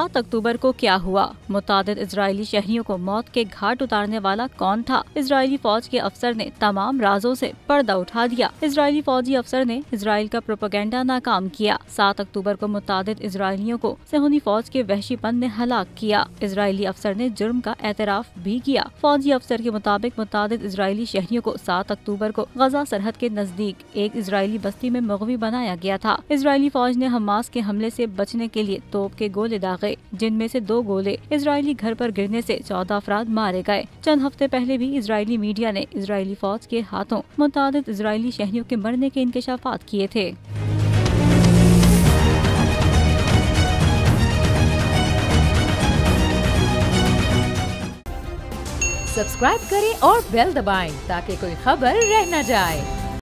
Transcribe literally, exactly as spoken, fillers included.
सात अक्टूबर को क्या हुआ? मुतादिद इजरायली शहरियों को मौत के घाट उतारने वाला कौन था? इजरायली फौज के अफसर ने तमाम राजों से पर्दा उठा दिया। इजरायली फौजी अफसर ने इजराइल का प्रोपेगेंडा नाकाम किया। सात अक्टूबर को मुतादिद इजरायलियों को सेहूनी फौज के वहशीपन ने हलाक किया। इजरायली अफसर ने जुर्म का एतराफ भी किया। फौजी अफसर के मुताबिक मुतादिद इजरायली शहरियों को सात अक्टूबर को गजा सरहद के नजदीक एक इजरायली बस्ती में मुग़वी बनाया गया था। इजरायली फौज ने हमास के हमले से बचने के लिए तोप के गोले दागे, जिनमें से दो गोले इजरायली घर पर गिरने से चौदह अफराद मारे गए। चंद हफ्ते पहले भी इजरायली मीडिया ने इजरायली फौज के हाथों मुतादिद इजरायली शहरियों के मरने के इंकशाफात किए थे। सब्सक्राइब करें और बेल दबाएं ताकि कोई खबर रह न जाए।